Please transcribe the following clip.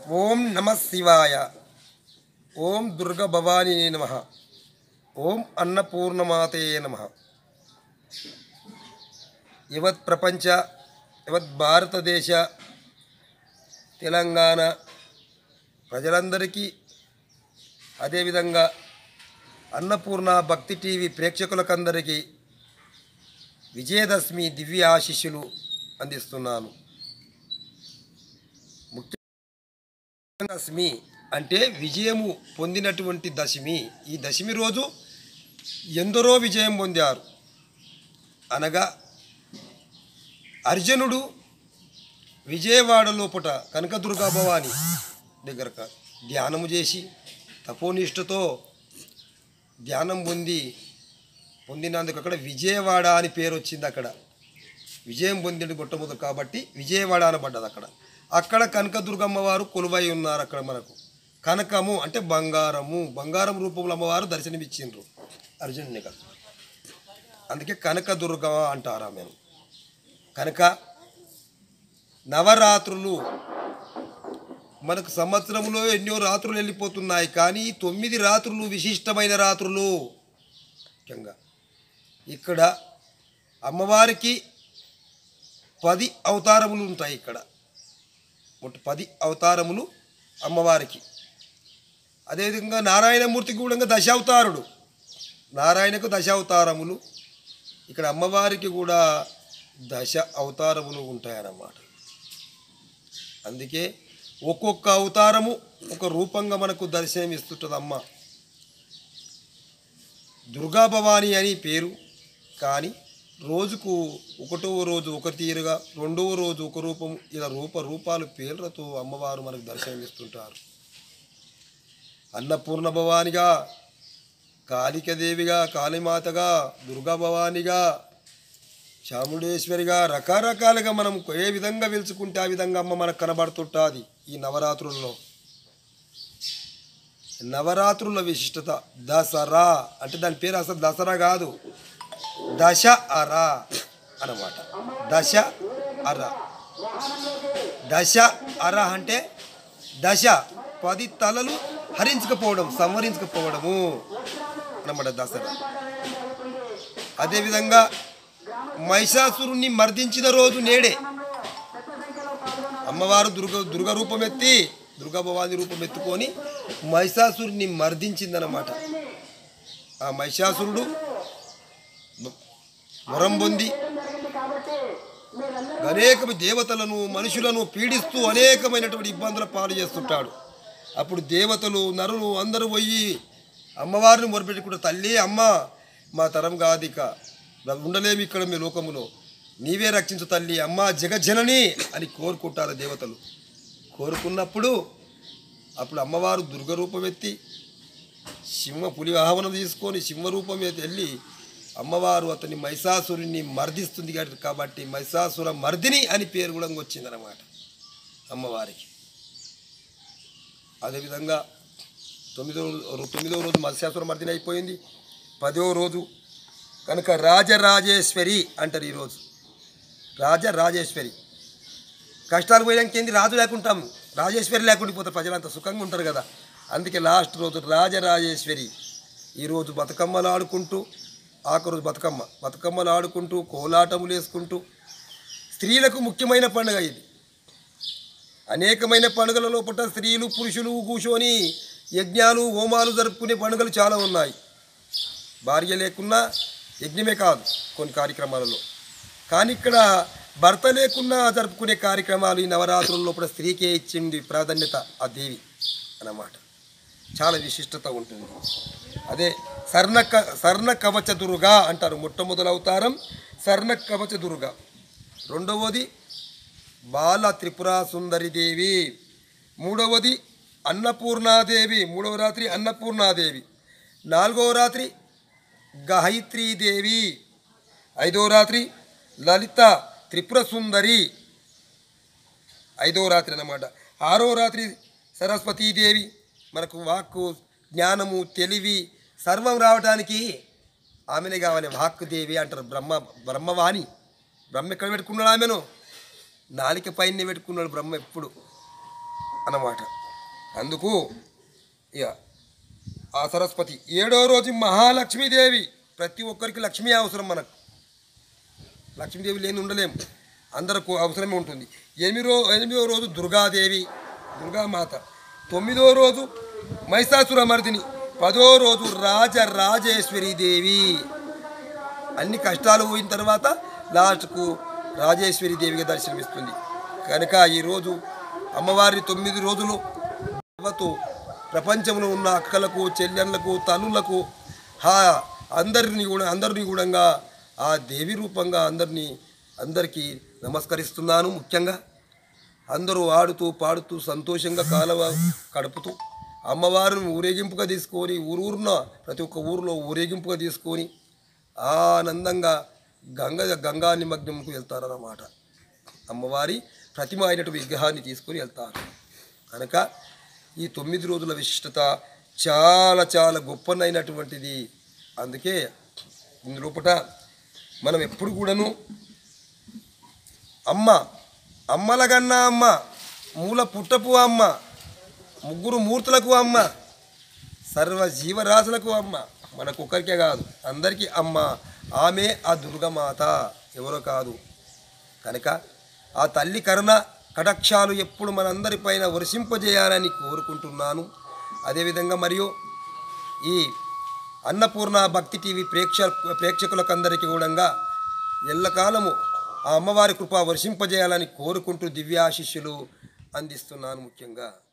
ఓం నమ శివాయ. ఓం దుర్గా భవానీ నమః. ఓం అన్నపూర్ణమాతే నమః. యావత్ ప్రపంచ యావత్ భారతదేశ తెలంగాణ ప్రజలందరికీ అదేవిధంగా అన్నపూర్ణ భక్తి టీవీ ప్రేక్షకులకందరికీ విజయదశమి దివ్య ఆశీస్సులు అందిస్తున్నాను. దశమి అంటే విజయము పొందినటువంటి దశమి. ఈ దశమి రోజు ఎందరో విజయం పొందారు. అనగా అర్జునుడు విజయవాడ లోపట కనకదుర్గా భవాని దగ్గర ధ్యానము చేసి తపోనిష్టతో ధ్యానం పొందినందుకు అక్కడ విజయవాడ అని పేరు వచ్చింది. అక్కడ విజయం పొందిన మొట్టమొదటి కాబట్టి విజయవాడ అనబడ్డది. అక్కడ కనకదుర్గమ్మ వారు కొలువై ఉన్నారు. అక్కడ మనకు కనకము అంటే బంగారం రూపంలో అమ్మవారు దర్శనమిచ్చిండ్రు అర్జునుని కదా. అందుకే కనకదుర్గ అంటారు ఆమెను. కనుక నవరాత్రులు మనకు సంవత్సరంలో ఎన్నో రాత్రులు వెళ్ళిపోతున్నాయి, కానీ 9 రాత్రులు విశిష్టమైన రాత్రులు. ముఖ్యంగా ఇక్కడ అమ్మవారికి 10 అవతారములు ఉంటాయి. ఇక్కడ 10 అవతారములు అమ్మవారికి. అదేవిధంగా నారాయణమూర్తికి కూడా దశావతారుడు. నారాయణకు 10 అవతారములు, ఇక్కడ అమ్మవారికి కూడా 10 అవతారములు ఉంటాయన్నమాట. అందుకే ఒక్కొక్క అవతారము ఒక రూపంగా మనకు దర్శనమిస్తుంటుంది. అమ్మ దుర్గా భవాని అని పేరు, కానీ రోజుకు ఒకటో రోజు ఒక తీరుగా, రెండవ రోజు ఒక రూపం, ఇలా రూపాలు పేర్లతో అమ్మవారు మనకు దర్శనమిస్తుంటారు. అన్నపూర్ణ భవానిగా, కాళికదేవిగా, కాళీమాతగా, దుర్గా భవానిగా, చాముండేశ్వరిగా, రకరకాలుగా మనం ఏ విధంగా వెలుచుకుంటే ఆ విధంగా అమ్మ మనకు కనబడుతుంటుంది. ఈ నవరాత్రుల్లో నవరాత్రుల విశిష్టత దసరా అంటే దాని పేరు అసలు దసరా కాదు, దశ అర అన్నమాట. దశ అర అంటే 10 తలలు హరించకపోవడం, సంవరించకపోవడము అన్నమాట దసరా. అదేవిధంగా మహిషాసురుణ్ణి మర్దించిన రోజు నేడే అమ్మవారు దుర్గ రూపం ఎత్తి, దుర్గా భవాని రూపం ఎత్తుకొని మహిషాసురుణ్ణి మర్దించిందన్నమాట. ఆ మహిషాసురుడు వరం పొంది అనేక దేవతలను మనుషులను పీడిస్తూ అనేకమైనటువంటి ఇబ్బందుల పాలు చేస్తుంటాడు. అప్పుడు దేవతలు నరులు అందరూ పోయి అమ్మవారిని మొరపెట్టుకుంటారు. తల్లి అమ్మ మా తరం కాదు, ఇక ఉండలేము ఇక్కడ మీ లోకములో, నీవే రక్షించు తల్లి, అమ్మ జగజ్జనని అని కోరుకుంటారు దేవతలు. కోరుకున్నప్పుడు అప్పుడు అమ్మవారు దుర్గ రూపం ఎత్తి పులి ఆహ్వానం తీసుకొని సింహరూపం ఎత్తి వెళ్ళి అమ్మవారు అతని మహిషాసురుని మర్దిస్తుంది కాబట్టి మహిషాసుర మర్దిని అని పేరు కూడా వచ్చిందన్నమాట అమ్మవారికి. అదేవిధంగా 9వ రోజు మహిషాసుర మర్దిని అయిపోయింది. 10వ రోజు కనుక రాజరాజేశ్వరి అంటారు. ఈరోజు రాజరాజేశ్వరి. కష్టాలు పోయాక ఏంది, రాజు లేకుంటాము, రాజేశ్వరి లేకుండా పోతారు, ప్రజలంతా సుఖంగా ఉంటారు కదా. అందుకే లాస్ట్ రోజు రాజరాజేశ్వరి. ఈరోజు బతుకమ్మలు ఆడుకుంటూ, ఆఖరోజు బతుకమ్మలు ఆడుకుంటూ, కోలాటములు వేసుకుంటూ, స్త్రీలకు ముఖ్యమైన పండుగ ఇది. అనేకమైన పండుగల లోపల స్త్రీలు పురుషులు కూర్చొని యజ్ఞాలు హోమాలు జరుపుకునే పండుగలు చాలా ఉన్నాయి. భార్య లేకున్నా యజ్ఞమే కాదు కొన్ని కార్యక్రమాలలో, కానీ ఇక్కడ భర్త లేకున్నా జరుపుకునే కార్యక్రమాలు ఈ నవరాత్రుల లోపల స్త్రీకే ఇచ్చింది ప్రాధాన్యత ఆ దేవి అన్నమాట. చాలా విశిష్టత ఉంటుంది. అదే స్వర్ణ కవచ దుర్గా అంటారు. మొట్టమొదటి అవతారం స్వర్ణ కవచ దుర్గా. రెండవది బాల త్రిపుర సుందరి దేవి. మూడవది అన్నపూర్ణాదేవి, 3వ రాత్రి అన్నపూర్ణాదేవి. 4వ రాత్రి గాయత్రీదేవి. 5వ రాత్రి లలిత త్రిపుర సుందరి, 5వ రాత్రి అన్నమాట. 6వ రాత్రి సరస్వతీదేవి. మనకు వాక్కు, జ్ఞానము, తెలివి సర్వం రావడానికి ఆమెనే కావాలి. వాక్కు దేవి అంటారు. బ్రహ్మవాణి. బ్రహ్మ ఎక్కడ పెట్టుకున్నాడు ఆమెను? నాలిక పైన పెట్టుకున్నాడు బ్రహ్మ ఎప్పుడు. అన్నమాట. అందుకు ఇక ఆ సరస్వతి 7వ రోజు మహాలక్ష్మీదేవి. ప్రతి ఒక్కరికి లక్ష్మీ అవసరం. మనకు లక్ష్మీదేవి లేని ఉండలేము, అందరికి అవసరమే ఉంటుంది. 8వ రోజు దుర్గాదేవి, దుర్గామాత. 9వ రోజు మహిషాసురమర్దిని. 10వ రోజు రాజరాజేశ్వరి దేవి. అన్ని కష్టాలు పోయిన తర్వాత లాస్ట్కు రాజేశ్వరి దేవిగా దర్శనమిస్తుంది. కనుక ఈరోజు అమ్మవారి 9 రోజులు ప్రపంచంలో ఉన్న అక్కలకు, చెల్లెళ్ళకు, తల్లులకు అందరినీ కూడా ఆ దేవి రూపంగా అందరికీ నమస్కరిస్తున్నాను. ముఖ్యంగా అందరూ ఆడుతూ పాడుతూ సంతోషంగా కాలవ గడుపుతూ అమ్మవారిని ఊరేగింపుగా తీసుకొని ఊరున్న ప్రతి ఒక్క ఊరిలో ఊరేగింపుగా తీసుకొని ఆనందంగా గంగా నిమగ్నంకు వెళ్తారన్నమాట. అమ్మవారి ప్రతిమ అయినటువంటి విగ్రహాన్ని తీసుకొని వెళ్తారు. కనుక ఈ 9 రోజుల విశిష్టత చాలా చాలా గొప్పనైనటువంటిది. అందుకే ఇందులోపట మనం ఎప్పుడు కూడాను అమ్మలగన్నా అమ్మ, మూల పుట్టపు అమ్మ, 3 మూర్తులకు అమ్మ, సర్వ జీవరాశులకు అమ్మ, మనకొక్కరికే కాదు అందరికీ అమ్మ. ఆమె ఆ దుర్గమాత, ఎవరో కాదు. కనుక ఆ తల్లి కరుణ కటాక్షాలు ఎప్పుడు మనందరిపైన వర్షింపజేయాలని కోరుకుంటున్నాను. అదేవిధంగా మరియు ఈ అన్నపూర్ణ భక్తి టీవీ ప్రేక్షకులకందరికీ కూడా ఎల్లకాలము ఆ అమ్మవారి కృప వర్షింపజేయాలని కోరుకుంటూ దివ్యాశిష్యులు అందిస్తున్నాను. ముఖ్యంగా